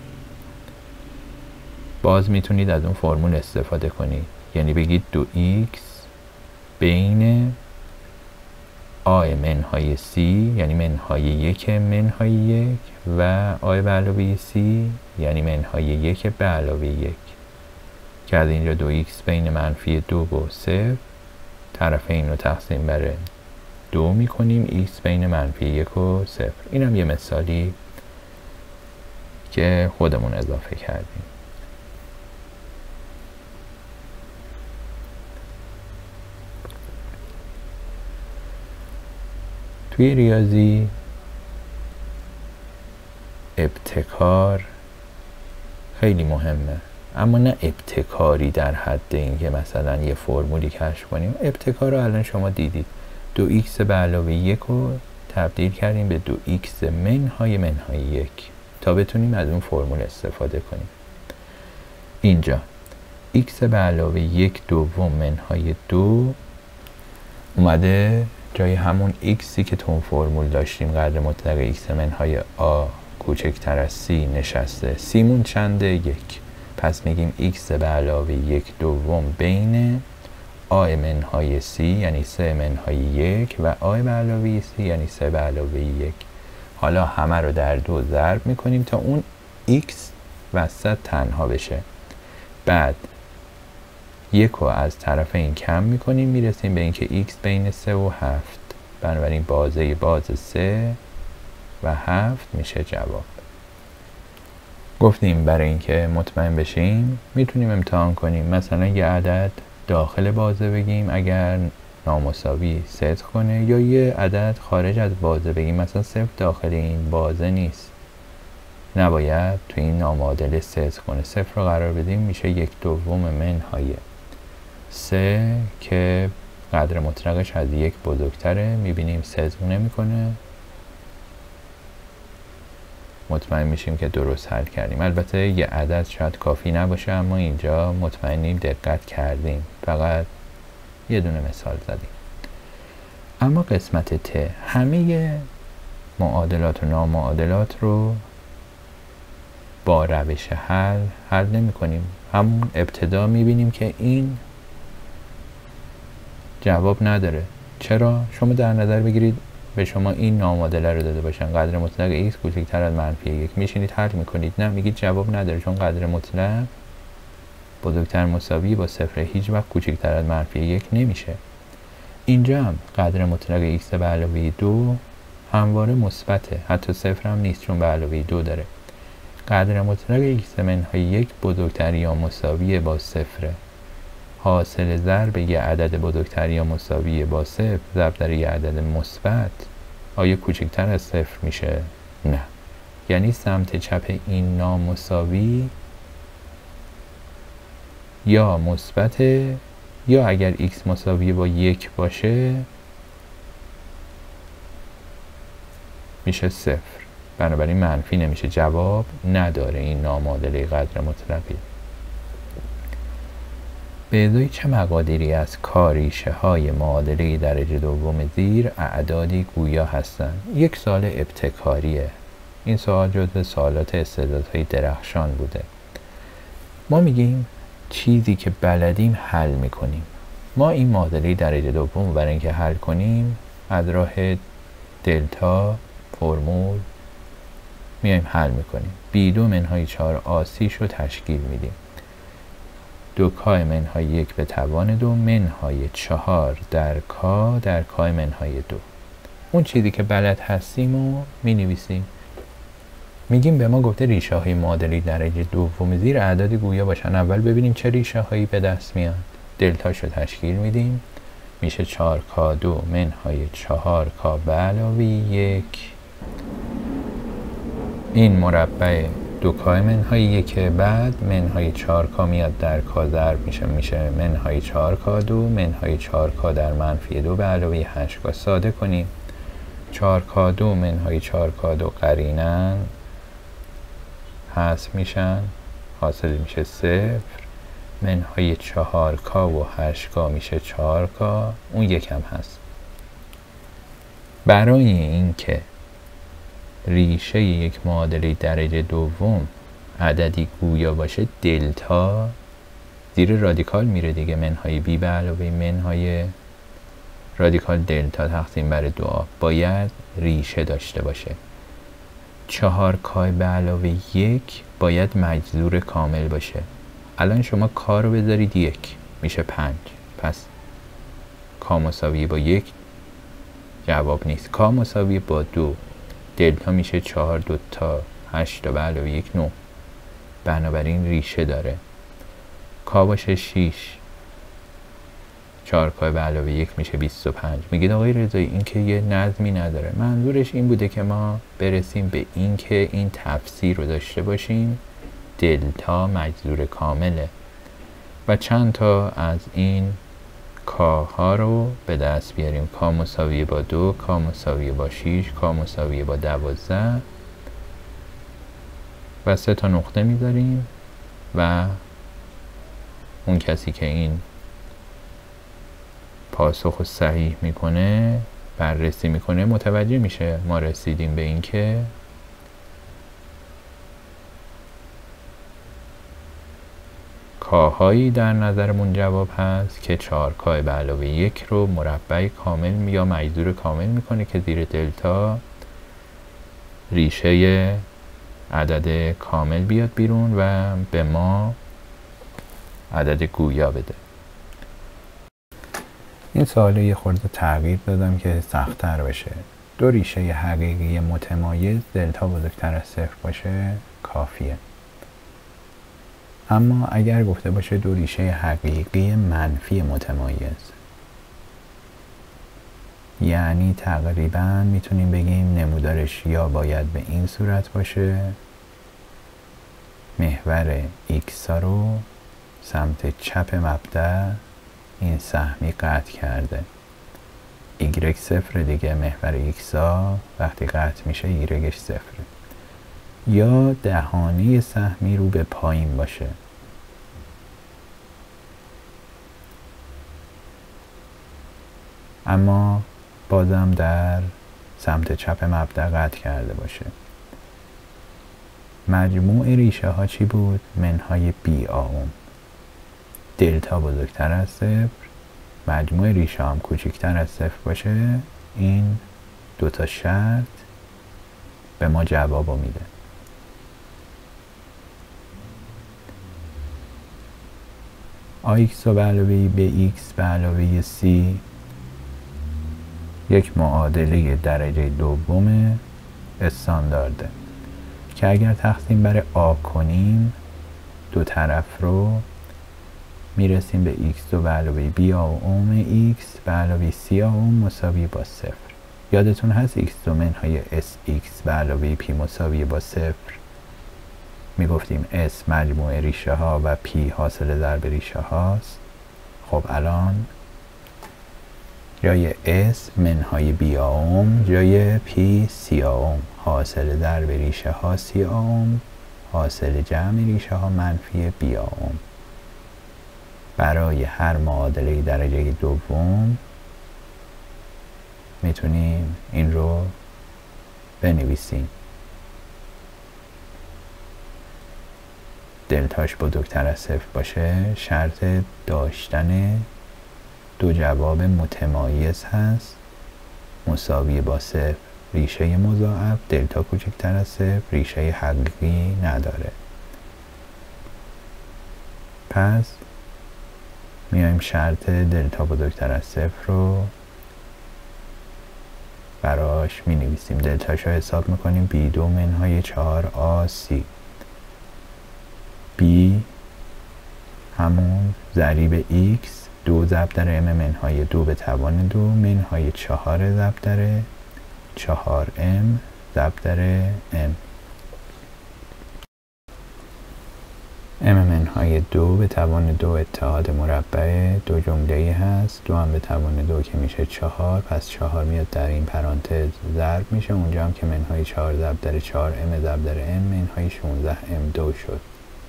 Speaker 1: باز میتونید از اون فرمول استفاده کنید، یعنی بگید دو ایکس بین آی منهای سی یعنی منهای یک منهای یک و آی به علاوه سی یعنی منهای یک به علاوه یک، که از اینجا دو ایکس بین منفی دو و صفر طرفین رو تقسیم بر دو میکنیم، ایکس بین منفی یک و صفر. این هم یه مثالی که خودمون اضافه کردیم. توی ریاضی ابتکار خیلی مهمه، اما نه ابتکاری در حد این که مثلا یه فرمولی کشف کنیم. ابتکار رو الان شما دیدید، دو ایکس به علاوه یک رو تبدیل کردیم به دو ایکس منهای منهای یک تا بتونیم از اون فرمول استفاده کنیم. اینجا ایکس به علاوه یک دوم منهای دو اومده جای همون ایکسی که تو اون فرمول داشتیم قدر مطلق ایکس منهای آ کوچکتر از سی نشسته. سیمون چنده؟ یک. پس میگیم ایکس به علاوه یک دوم بین آی منهای سی یعنی سه منهای یک و آی به علاوه سی یعنی سه به علاوه یک. حالا همه رو در دو ضرب میکنیم تا اون ایکس وسط تنها بشه. بعد یک رو از طرف این کم میکنیم، میرسیم به اینکه ایکس بین سه و هفت، بنابراین بازه باز سه و هفت میشه جواب. گفتیم برای اینکه مطمئن بشیم میتونیم امتحان کنیم، مثلا یه عدد داخل بازه بگیم اگر نامساوی صدق کنه، یا یه عدد خارج از بازه بگیم مثلا صفر داخل این بازه نیست، نباید تو این نامعادله صدق کنه. صفر رو قرار بدیم میشه یک دوم منهای سه که قدر مطلقش از یک بزرگتره، میبینیم صدق نمیکنه، مطمئن میشیم که درست حل کردیم. البته یه عدد شاید کافی نباشه، اما اینجا مطمئنیم دقت کردیم، فقط یه دونه مثال زدیم. اما قسمت ت همه معادلات و نامعادلات رو با روش حل حل نمی کنیم. همون ابتدا می بینیم که این جواب نداره. چرا؟ شما در نظر بگیرید به شما این نامعادله رو داده باشن، قدر مطلق x کوچکتر از منفی یک، میشینید حل میکنید، نه میگید جواب نداره چون قدر مطلق بزرگتر مساوی با صفر هیچ وقت کوچکتر از منفی یک نمیشه. اینجا هم قدر مطلق x به علاوه دو همواره مثبته، حتی صفر هم نیست چون به علاوه دو داره. قدر مطلق x منهای یک بزرگتر یا مساوی با صفره. حاصل ضرب یه عدد بزرگتر یا مساوی با صفر ضرب در یه عدد مثبت آیا کوچکتر از صفر میشه؟ نه. یعنی سمت چپ این نامساوی یا مثبته یا اگر x مساوی با یک باشه میشه صفر، بنابراین منفی نمیشه، جواب نداره این نامعادله قدر مطلقی. به ازای چه مقادیری از کاریشه های معادله درجه دوم زیر اعدادی گویا هستند؟ یک سوال ابتکاریه. این سوال جزو سوالات استعدادهای درخشان بوده. ما میگیم چیزی که بلدیم حل میکنیم. ما این معادله درجه دوم برای اینکه حل کنیم از راه دلتا فرمول میایم حل میکنیم. بی دو منهای چهار آسیش رو تشکیل میدیم. دو کای منهای یک به توان دو منهای چهار در کا در کای منهای دو. اون چیزی که بلد هستیم و می نویسیم. میگیم به ما گفته ریشه های معادله درجه دوم زیر اعداد گویا باشن. اول ببینیم چه ریشه هایی به دست میاد. دلتاش رو تشکیل میدیم، میشه چهار کا دو منهای چهار کا به علاوه یک. این مربع دو کای منهای یک، بعد منهای چهار کا میاد در کا ضرب میشه میشه منهای چهار کا دو منهای چهار کا در منفی دو به علاوه هشت کا. ساده کنیم چهار کا دو منهای چهار کا دو قرینن حذف میشن، حاصل میشه صفر. منهای چهار کا و هشت کا میشه چهار کا، اون یکم هست. برای اینکه ریشه یک معادله درجه دوم عددی گویا باشه دلتا زیر رادیکال میره دیگه. منهای بی به علاوه منهای رادیکال دلتا تقسیم بر دو آ باید ریشه داشته باشه. چهار کای به علاوه یک باید مجذور کامل باشه. الان شما کا رو بذارید یک میشه پنج، پس کا مساوی با یک جواب نیست. کا مساوی با دو دلتا میشه چهار دو تا هشت تا به علاوه یک نو، بنابراین ریشه داره. کا باشه شیش، چهار کا به علاوه یک میشه بیست و پنج. میگید آقای رضایی این که یه نظمی نداره. منظورش این بوده که ما برسیم به این که این تفسیر رو داشته باشیم دلتا مجذور کامله و چند تا از این کاها رو به دست بیاریم. کا مساوی با دو، کا مساوی با شیش، کا مساوی با دوازده و سه تا نقطه میذاریم و اون کسی که این پاسخ رو صحیح میکنه بررسی میکنه متوجه میشه ما رسیدیم به این که کاهایی در نظرمون جواب هست که چهار کا به علاوه یک رو مربع کامل یا مجذور کامل میکنه که زیر دلتا ریشه عدد کامل بیاد بیرون و به ما عدد گویا بده. این سوال یه خورده تغییر دادم که سخت‌تر بشه. دو ریشه حقیقی متمایز دلتا بزرگتر از صفر باشه کافیه. اما اگر گفته باشه دو ریشه حقیقی منفی متمایز، یعنی تقریبا میتونیم بگیم نمودارش یا باید به این صورت باشه، محور x رو سمت چپ مبدأ این سهمی قطع کرده. y صفر دیگه، محور x وقتی قطع میشه y صفره. یا دهانه سهمی رو به پایین باشه. اما بازم در سمت چپ مبدأ قطع کرده باشه. مجموع ریشه ها چی بود؟ منهای بی آ اوم. دلتا بزرگتر از صفر، مجموع ریشه هم کوچکتر از صفر باشه، این دوتا شرط به ما جوابو میده. آx رو به علاوه به x به علاوه c یک معادله درجه دوم استاندارده که اگر تقسیم بر آ کنیم دو طرف رو میرسیم به x دو به علاوه b آ اوم x به علاوه c آ اوم مساوی با صفر. یادتون هست x دو منهای sx به علاوه p مساوی با صفر؟ میگفتیم s مجموع ریشه ها و p حاصل ضرب ریشه هاست. خب الان جای s منهای b آ اوم، جای p c آ اوم، حاصل ضرب ریشه ها c آ اوم، حاصل جمع ریشه ها منفی b آ اوم. برای هر معادله درجه دوم میتونیم این رو بنویسیم. دلتاش بزرگتر از صفر باشه، شرط داشتن دو جواب متمایز هست مساوی با صفر. ریشه مضاعف دلتا کوچکتر از صفر ریشه حقیقی نداره. پس میایم شرط دلتا بزرگتر از صفر رو براش می نویسیم. دلتاش رو حساب میکنیم بی دو منهای چهار آ سی. بی همون ضریب x دو ضرب در ام منهای دو به توان دو منهای چهار ضرب در چهار ام ضرب در ام. ام منهای دو به توان دو اتحاد مربع دو جمله هست، دو هم به توان دو که میشه چهار، پس چهار میاد در این پرانتز ضرب میشه، اونجا هم که منهای چهار ضرب در چهار ام ضرب در ام منهای شانزده ام دو شد.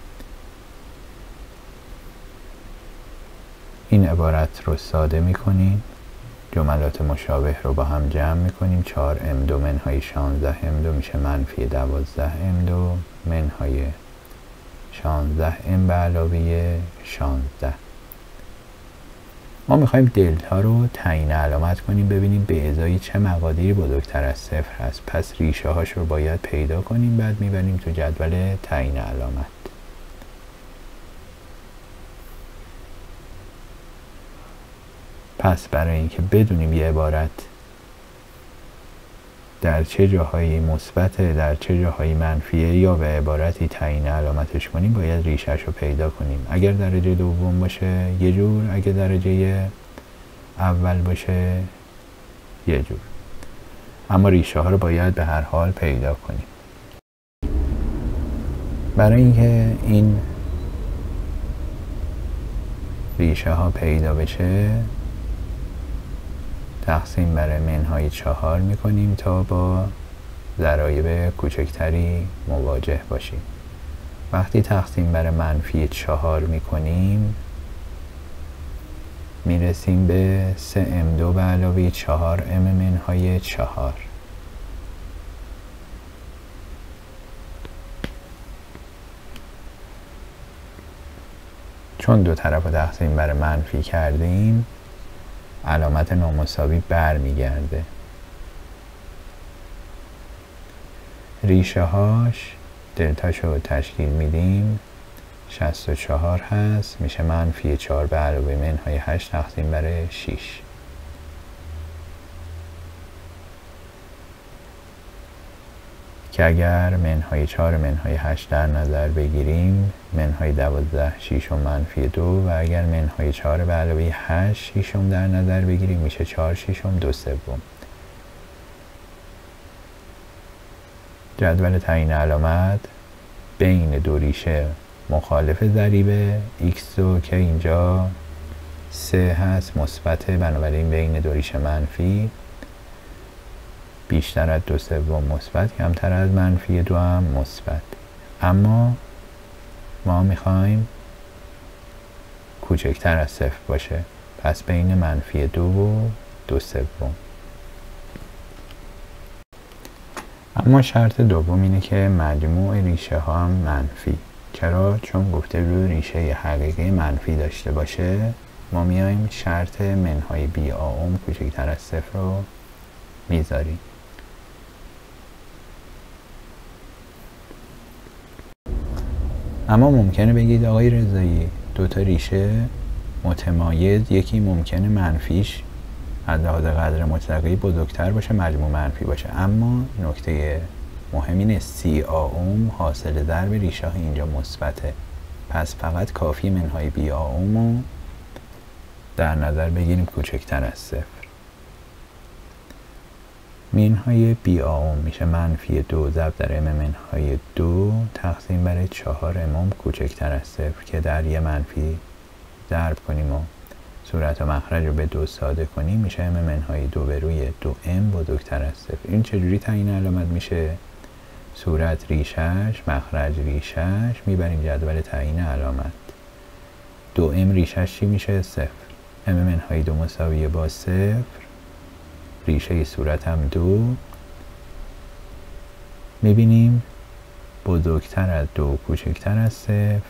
Speaker 1: این عبارت رو ساده میکنیم، جملات مشابه رو با هم جمع میکنیم. چهار ام دو منهای شانزده ام دو میشه منفی دوازده ام دو منهای شانزده ام به علاوه شانزده. ما میخوایم دلتا رو تعیین علامت کنیم، ببینیم به ازای چه مقادیری بزرگتر از صفر هست. پس ریشه هاش رو باید پیدا کنیم، بعد میبریم تو جدول تعیین علامت. پس برای اینکه بدونیم یه عبارت در چه جاهایی مثبته در چه جاهایی منفیه یا به عبارتی تعیین علامتش کنیم، باید ریشهش رو پیدا کنیم. اگر درجه دوم باشه یه جور، اگر درجه اول باشه یه جور، اما ریشه ها رو باید به هر حال پیدا کنیم. برای اینکه این ریشه ها پیدا بشه تقسیم بر منهای چهار میکنیم تا با ضرایب کوچکتری مواجه باشیم. وقتی تقسیم بر منفی چهار میکنیم میرسیم به سه ام دو به علاوه چهار ام منهای چهار. چون دو طرف رو تقسیم بر منفی کردیم علامت نامساوی بر میگرده. ریشه هاش دلتاش رو تشکیل میدیم، شصت و چهار هست، میشه منفی چهار به علاوه منهای هشت تقسیم بر شش. که اگر منهای چهار منهای هشت در نظر بگیریم منهای دوازده شیشم منفی دو، و اگر منهای چهار به علاوه هشت شیشم در نظر بگیریم میشه چهار شیشم دو سوم. جدول تعیین علامت بین دو ریشه مخالف ضریب x دو که اینجا سه هست مثبته، بنابراین بین دو ریشه منفی، بیشتر از دو سوم مثبت، کمتر از منفی دو هم مثبت. اما ما میخوایم کوچکتر از صفر باشه، پس بین منفی دو و دو سوم. اما شرط دوم اینه که مجموع ریشه ها هم منفی. چرا؟ چون گفته رو ریشه حقیقی منفی داشته باشه. ما میایم شرط منهای بی آم کوچکتر از صفر رو میذاریم. اما ممکنه بگید آقای رضایی دوتا ریشه متمایز، یکی ممکنه منفیش از لحاظ قدر مطلقی بزرگتر باشه، مجموع منفی باشه، اما نکته مهم اینه سی آم حاصل ضرب ریشه ها اینجا مثبته، پس فقط کافی منهای بی آم رو در نظر بگیریم کوچکتر از صفر. منهای بی آم میشه منفی دو ضرب در ام منهای دو تقسیم بر چهار ام کوچکتر از صفر که در یه منفی ضرب کنیم و صورت و مخرج رو به دو ساده کنیم میشه ام منهای دو به روی دو ام بزرگتر از صفر. این چجوری تعیین علامت میشه؟ صورت ریشش، مخرج ریشش، میبریم جدول تعیین علامت. دو ام ریشش چی میشه؟ صفر. ام منهای دو مساویه با صفر، ریشه صورت هم دو، میبینیم بزرگتر از دو کوچکتر از صفر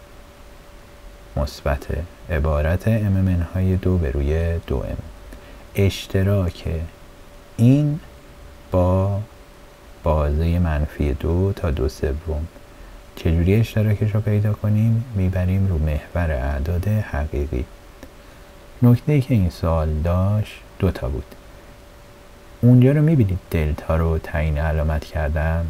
Speaker 1: مثبت، عبارت ام منهای دو به روی دو ام. اشتراک این با بازه منفی دو تا دو سوم. چجوری اشتراکش رو پیدا کنیم؟ میبریم رو محور اعداد حقیقی. نکته ای که این سوال داشت دو تا بود. اونجا رو میبینید دلتا رو تعیین علامت کردم،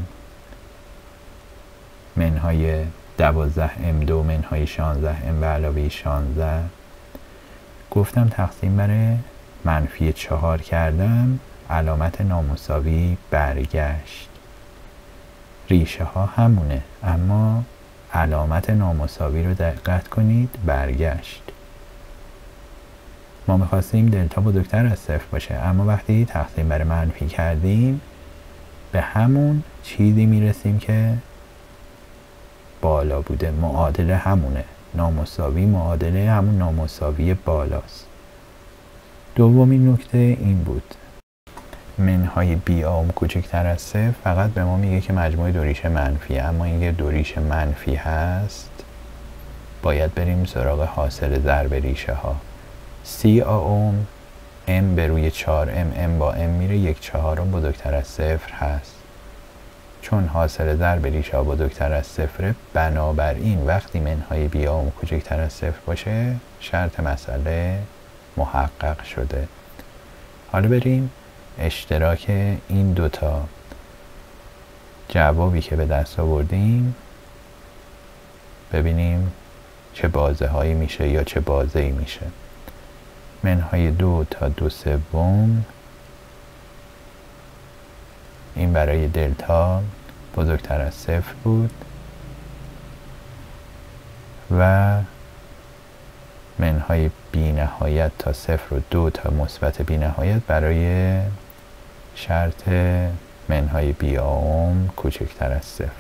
Speaker 1: منهای دوازده ام دو منهای شانزده ام به علاوه شانزده. گفتم تقسیم بر منفی چهار کردم، علامت نامساوی برگشت. ریشه ها همونه اما علامت نامساوی رو دقت کنید برگشت. ما میخواستیم دلتا بزرگتر از صفر باشه، اما وقتی تقسیم بر منفی کردیم به همون چیزی میرسیم که بالا بوده، معادله همونه، نامساوی معادله همون نامساوی بالاست. دومین نکته این بود، منهای بی آم کوچکتر از صفر فقط به ما میگه که مجموع دو ریشه منفیه، اما اینکه دو ریشه منفی هست باید بریم سراغ حاصل ضرب ریشه ها. سی آم ام به روی چهار ام، ام با ام میره، یک چهارم بزرگتر از صفر هست. چون حاصل ضرب ریشه ها بزرگتر از صفره، بنابراین وقتی منهای بی آم کوچکتر از صفر باشه شرط مسئله محقق شده. حالا بریم اشتراک این دوتا جوابی که به دست آوردیم ببینیم چه بازه هایی میشه یا چه بازه ای میشه. منهای دو تا دو سوم، این برای دلتا بزرگتر از صفر بود و منهای بی نهایت تا صفر و دو تا مثبت بی نهایت برای شرط منهای بی آم کوچکتر از صفر.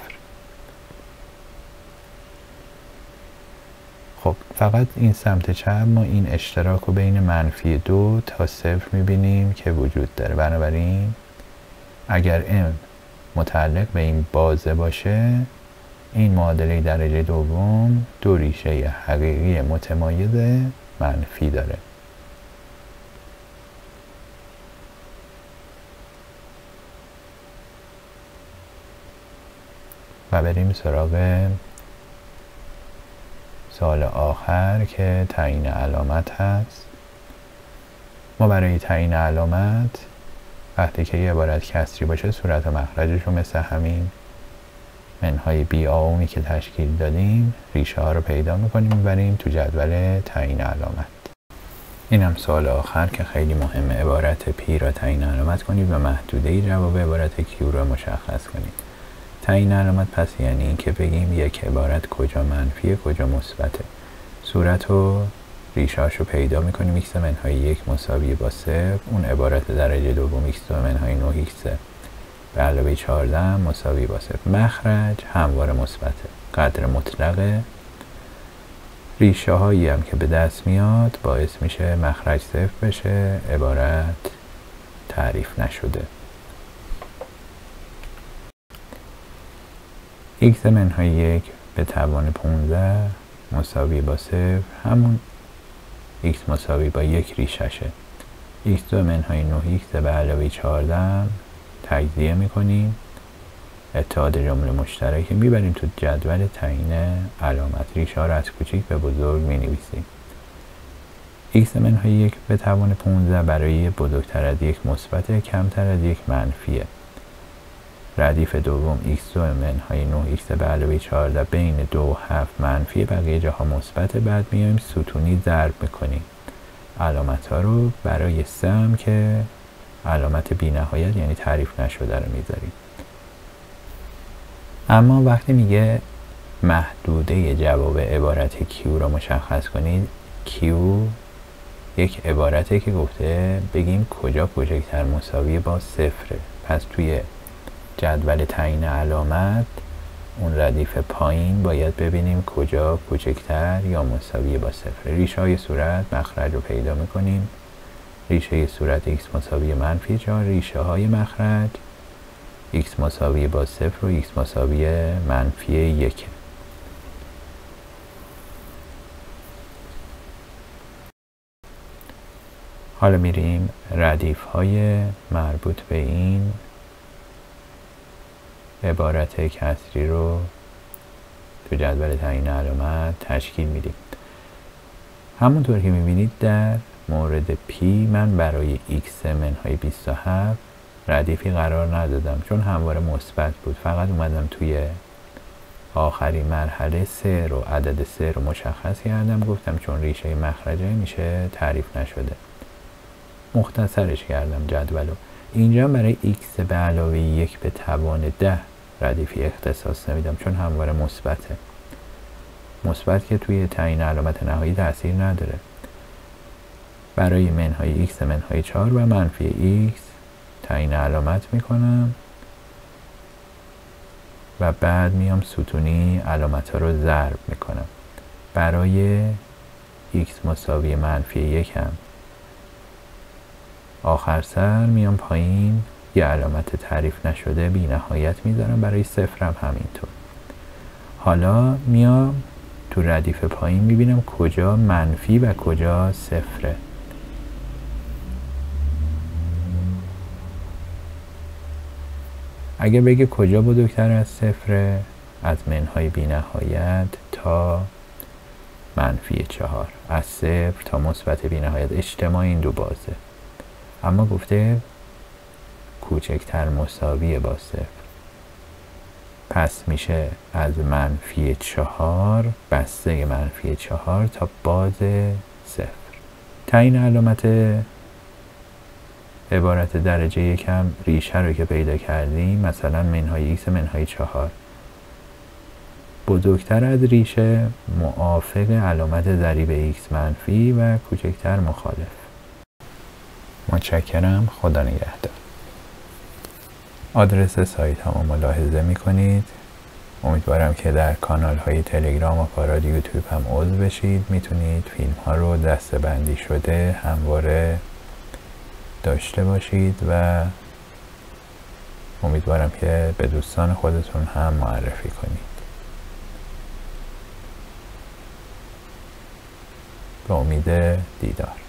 Speaker 1: خب فقط این سمت چپ ما این اشتراک رو بین منفی دو تا صفر میبینیم که وجود داره. بنابراین اگر ام متعلق به این بازه باشه، این معادله درجه دوم دو ریشه حقیقی متمایز منفی داره. و بریم سراغ سوال آخر که تعیین علامت هست. ما برای تعیین علامت وقتی که یه عبارت کسری باشه صورت و مخرجش رو مثل همین منهای بی آمی که تشکیل دادیم ریشه ها رو پیدا میکنیم میبریم تو جدول تعیین علامت. این هم سوال آخر که خیلی مهمه. عبارت پی را تعیین علامت کنید و محدوده جواب عبارت کیو را مشخص کنید. تعیین علامت پس یعنی این که بگیم یک عبارت کجا منفیه کجا مثبته. صورت و ریشه‌اش رو پیدا میکنیم. ایکس منهای یک مساوی با صفر، اون عبارت درجه دوم ایکس دو منهای نه ایکس به علاوه چهارده مساوی با صفر. مخرج همواره مثبته، قدر مطلقه. ریشه هایی هم که به دست میاد باعث میشه مخرج صفر بشه، عبارت تعریف نشده. x منهای یک به توان پونزده مساوی با صفر همون x مساوی با یک ریششه. x دو منهای نه x به علاوه چهارده تجزیه میکنیم. اتحاد جمله مشترک میبریم تو جدول تعیین علامت. ریشه ها رو از کوچیک به بزرگ مینویسیم. x منهای یک به توان پونزده برای بزرگتر از یک مثبت، کمتر از یک منفیه. ردیف دوم x دو منهای نه x به علاوه چهارده بین دو و هفت منفی، بقیه جاها مثبت. بعد میایم ستونی ضرب میکنیم علامت ها رو. برای سه هم که علامت بی نهایت یعنی تعریف نشده رو میذاریم. اما وقتی میگه محدوده جواب عبارت Q رو مشخص کنید، Q یک عبارته که گفته بگیم کجا کوچکتر مساوی با صفره. پس توی جدول تعیین علامت اون ردیف پایین باید ببینیم کجا کوچکتر یا مساوی با صفر. ریشه های صورت مخرج رو پیدا میکنیم. ریشه صورت x مساوی منفی چهار، ریشه های مخرج x مساوی با صفر و x مساوی منفی یک. حالا میریم ردیف های مربوط به این عبارت کسری رو تو جدول تعیین علامت تشکیل میدیم. همونطور که میبینید در مورد P من برای x منهای بیست و هفت ردیفی قرار ندادم چون همواره مثبت بود. فقط اومدم توی آخرین مرحله سه رو عدد سه رو مشخص کردم، گفتم چون ریشه مخرجه میشه تعریف نشده، مختصرش کردم جدولو. اینجا برای x به علاوه یک به توان ده ردیفی اختصاص نمیدم چون همواره مثبته. مثبت که توی تعیین علامت نهایی تاثیر نداره. برای منهای x منهای چهار و منفی x تعیین علامت میکنم و بعد میام ستونی علامت ها رو ضرب میکنم. برای x مساوی منفی یک هم آخر سر میام پایین یه علامت تعریف نشده بی نهایت میذارم. برای صفر هم همینطور. حالا میام تو ردیف پایین میبینم کجا منفی و کجا صفره. اگه بگه کجا بزرگتر از صفره، از منهای بی نهایت تا منفی چهار، از صفر تا مثبت بی نهایت، اجتماع این دو بازه. اما گفته کوچکتر مساوی با صفر، پس میشه از منفی چهار بسته منفی چهار تا باز صفر. تعیین علامت عبارت درجه یکم ریشه رو که پیدا کردیم، مثلا منهای x منهای چهار بزرگتر از ریشه موافق علامت ضریب x منفی و کوچکتر مخالف. متشکرم. خدا نگهدار. آدرس سایت هم ملاحظه میکنید. امیدوارم که در کانال های تلگرام و کانال یوتیوب هم عضو بشید. میتونید فیلم ها رو دسته بندی شده همواره داشته باشید و امیدوارم که به دوستان خودتون هم معرفی کنید. به امید دیدار.